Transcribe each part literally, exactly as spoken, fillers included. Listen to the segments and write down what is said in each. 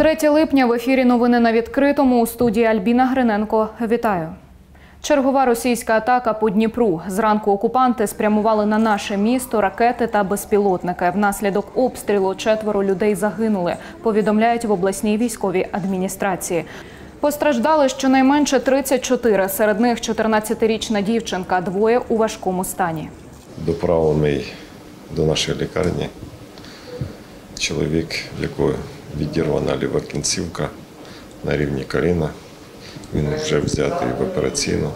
третє липня в ефірі «Новини на відкритому», у студії Альбіна Гриненко. Вітаю. Чергова російська атака по Дніпру. Зранку окупанти спрямували на наше місто ракети та безпілотники. Внаслідок обстрілу четверо людей загинули, повідомляють в обласній військовій адміністрації. Постраждали щонайменше тридцять чотири, серед них чотирнадцятирічна дівчинка, двоє у важкому стані. Доправлений до нашої лікарні чоловік, в якого відірвана ліва кінцівка на рівні коліна. Він вже взятий в операційну.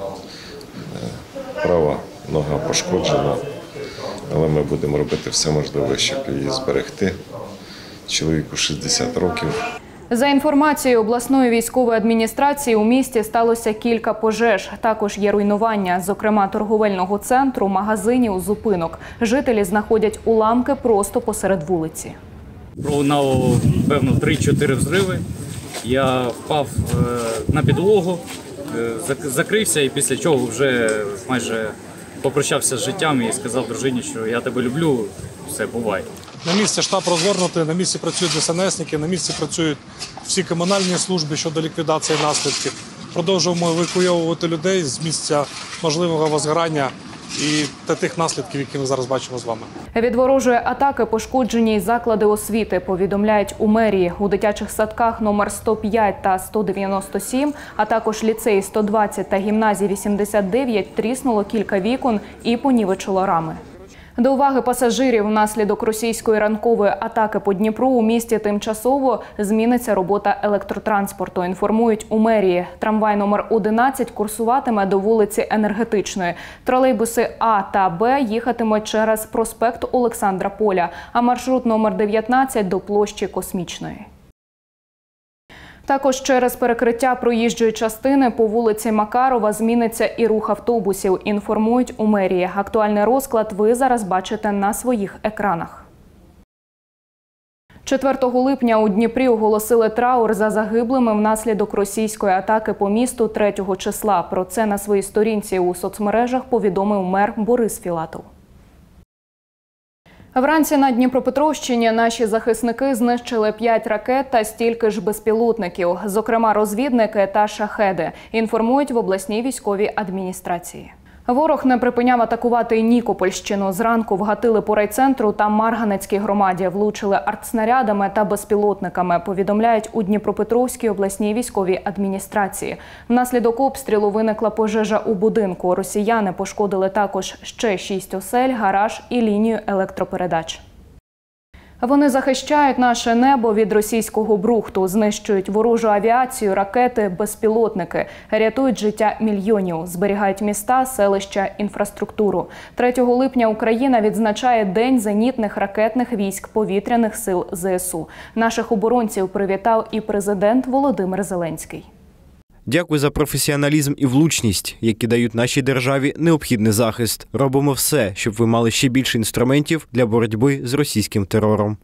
Права нога пошкоджена, але ми будемо робити все можливе, щоб її зберегти. Чоловіку шістдесят років. За інформацією обласної військової адміністрації, у місті сталося кілька пожеж. Також є руйнування, зокрема торговельного центру, магазинів, зупинок. Жителі знаходять уламки просто посеред вулиці. Пролунало, певно, три-чотири взриви. Я впав на підлогу, закрився і після чого вже майже попрощався з життям і сказав дружині, що я тебе люблю, все, бувай. На місці штаб розгорнутий, на місці працюють ДСНСники, на місці працюють всі комунальні служби щодо ліквідації наслідків. Продовжуємо евакуйовувати людей з місця можливого возгорання і та тих наслідків, які ми зараз бачимо з вами. Від ворожої атаки пошкоджені й заклади освіти, повідомляють у мерії. У дитячих садках номер сто п'ять та сто дев'яносто сім, а також ліцеї сто двадцять та гімназії вісімдесят дев'ять тріснуло кілька вікон і понівечило рами. До уваги пасажирів, внаслідок російської ранкової атаки по Дніпру у місті тимчасово зміниться робота електротранспорту, інформують у мерії. Трамвай номер одинадцять курсуватиме до вулиці Енергетичної. Тролейбуси А та Б їхатимуть через проспект Олександра Поля, а маршрут номер дев'ятнадцять до площі Космічної. Також через перекриття проїжджої частини по вулиці Макарова зміниться і рух автобусів, інформують у мерії. Актуальний розклад ви зараз бачите на своїх екранах. четвертого липня у Дніпрі оголосили траур за загиблими внаслідок російської атаки по місту третього числа. Про це на своїй сторінці у соцмережах повідомив мер Борис Філатов. Вранці на Дніпропетровщині наші захисники знищили п'ять ракет та стільки ж безпілотників, зокрема розвідники та шахеди, інформують в обласній військовій адміністрації. Ворог не припиняв атакувати і Нікопольщину. Зранку вгатили по райцентру та Марганецькій громаді, влучили артснарядами та безпілотниками, повідомляють у Дніпропетровській обласній військовій адміністрації. Внаслідок обстрілу виникла пожежа у будинку. Росіяни пошкодили також ще шість осель, гараж і лінію електропередач. Вони захищають наше небо від російського брухту, знищують ворожу авіацію, ракети, безпілотники, рятують життя мільйонів, зберігають міста, селища, інфраструктуру. третього липня Україна відзначає День зенітних ракетних військ повітряних сил ЗСУ. Наших оборонців привітав і президент Володимир Зеленський. Дякую за професіоналізм і влучність, які дають нашій державі необхідний захист. Робимо все, щоб ви мали ще більше інструментів для боротьби з російським терором.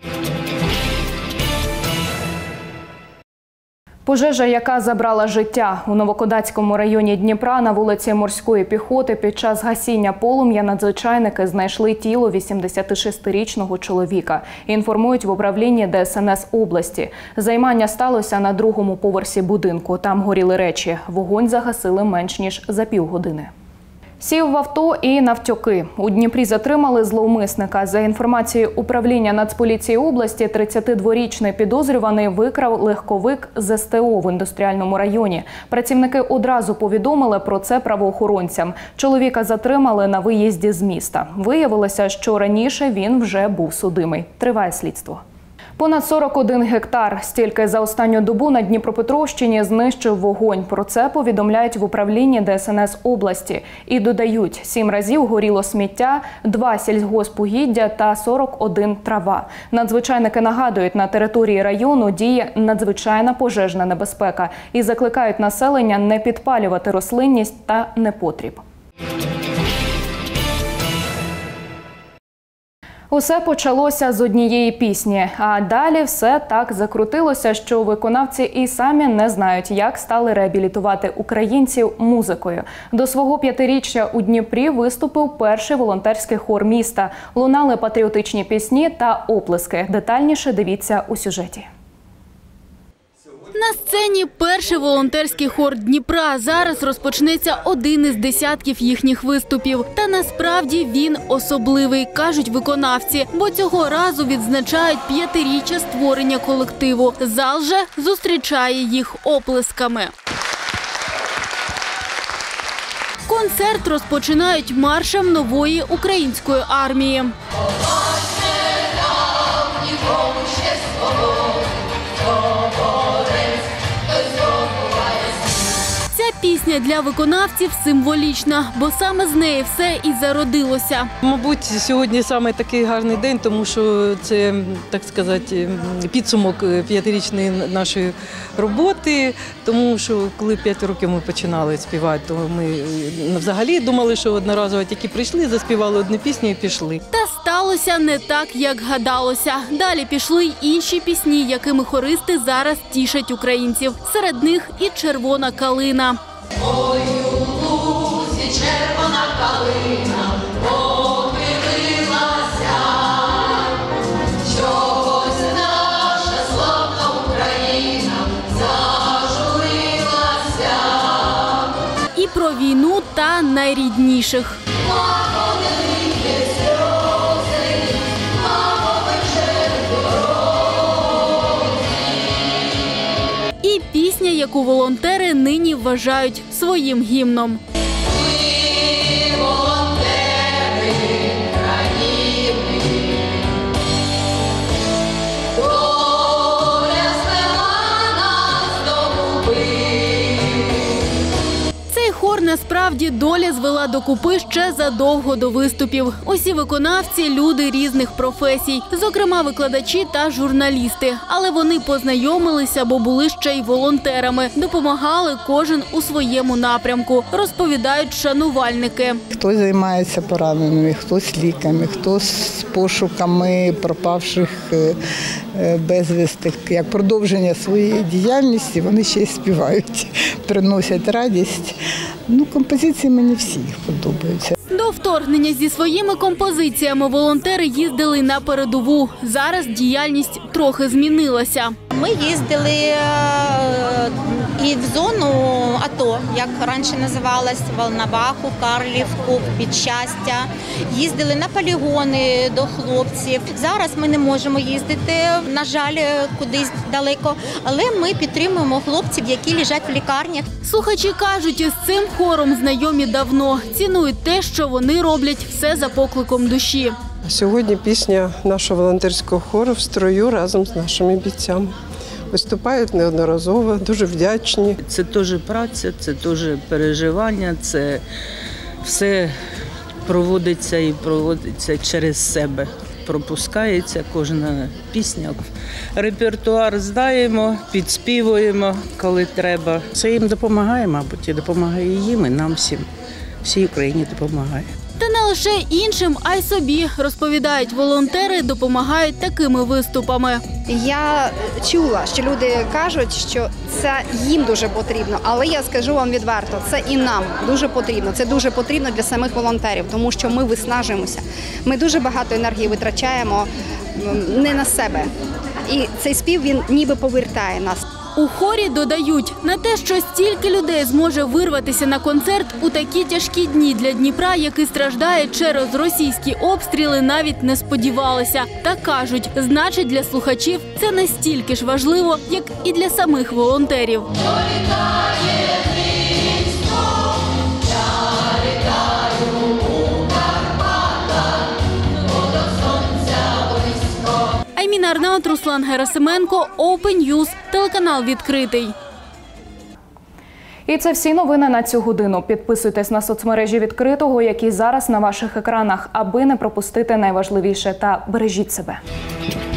Пожежа, яка забрала життя. У Новокодацькому районі Дніпра на вулиці Морської піхоти під час гасіння полум'я надзвичайники знайшли тіло вісімдесятишестирічного чоловіка. Інформують в управлінні ДСНС області. Займання сталося на другому поверсі будинку. Там горіли речі. Вогонь загасили менш ніж за півгодини. Сів в авто і навтьоки. У Дніпрі затримали зловмисника. За інформацією управління Нацполіції області, тридцятидворічний підозрюваний викрав легковик з ес те о в індустріальному районі. Працівники одразу повідомили про це правоохоронцям. Чоловіка затримали на виїзді з міста. Виявилося, що раніше він вже був судимий. Триває слідство. Понад сорок один гектар. Стільки за останню добу на Дніпропетровщині знищив вогонь. Про це повідомляють в управлінні ДСНС області. І додають, сім разів горіло сміття, два сільгоспугіддя та сорок один трава. Надзвичайники нагадують, на території району діє надзвичайна пожежна небезпека і закликають населення не підпалювати рослинність та непотріб. Усе почалося з однієї пісні, а далі все так закрутилося, що виконавці і самі не знають, як стали реабілітувати українців музикою. До свого п'ятиріччя у Дніпрі виступив перший волонтерський хор міста. Лунали патріотичні пісні та оплески. Детальніше дивіться у сюжеті. На сцені перший волонтерський хор Дніпра. Зараз розпочнеться один із десятків їхніх виступів. Та насправді він особливий, кажуть виконавці, бо цього разу відзначають п'ятиріччя створення колективу. Зал же зустрічає їх оплесками. Концерт розпочинають маршем нової української армії. Ця пісня для виконавців символічна, бо саме з неї все і зародилося. Мабуть, сьогодні саме такий гарний день, тому що це, так сказати, підсумок п'ятирічної нашої роботи. Тому що коли п'ять років ми починали співати, то ми взагалі думали, що одноразово тільки прийшли, заспівали одну пісню і пішли. Та сталося не так, як гадалося. Далі пішли й інші пісні, якими хористи зараз тішать українців. Серед них і «Червона калина». Ой, у лузі червона калина похилилася, чогось наша славна Україна зажурилася. І про війну та найрідніших. І пісня, яку волонтери нині вважають своїм гімном. Цей хор насправді доля звела докупи ще задовго до виступів. Усі виконавці – люди різних професій, зокрема викладачі та журналісти. Але вони познайомилися, бо були ще й волонтерами. Допомагали кожен у своєму напрямку, розповідають шанувальники. Хтось займається пораненими, хтось ліками, хтось пошуками пропавших безвістих. Як продовження своєї діяльності вони ще й співають, приносять радість. Ну, композиції мені всі подобаються. До вторгнення зі своїми композиціями волонтери їздили на передову. Зараз діяльність трохи змінилася. Ми їздили і в зону АТО, як раніше називалась, Волноваху, Карлівку, Підщастя. Їздили на полігони до хлопців. Зараз ми не можемо їздити, на жаль, кудись далеко, але ми підтримуємо хлопців, які лежать в лікарнях. Слухачі кажуть, із цим хором знайомі давно. Цінують те, що вони роблять все за покликом душі. Сьогодні пісня нашого волонтерського хору «В строю» разом з нашими бійцями. Виступають неодноразово, дуже вдячні. Це теж праця, це теж переживання, це все проводиться і проводиться через себе. Пропускається кожна пісня. Репертуар знаємо, підспівуємо, коли треба. Це їм допомагає, мабуть, і допомагає їм, і нам всім, всій Україні допомагає. Та не лише іншим, а й собі, розповідають волонтери, допомагають такими виступами. Я чула, що люди кажуть, що це їм дуже потрібно, але я скажу вам відверто, це і нам дуже потрібно. Це дуже потрібно для самих волонтерів, тому що ми виснажуємося. Ми дуже багато енергії витрачаємо не на себе. І цей спів, він ніби повертає нас. У хорі додають, на те, що стільки людей зможе вирватися на концерт у такі тяжкі дні для Дніпра, який страждає через російські обстріли, навіть не сподівалися. Та кажуть, значить для слухачів це настільки ж важливо, як і для самих волонтерів. Айміна Арнаут, Руслан Герасименко, Open News, телеканал «Відкритий». І це всі новини на цю годину. Підписуйтесь на соцмережі «Відкритого», які зараз на ваших екранах, аби не пропустити найважливіше. Та бережіть себе.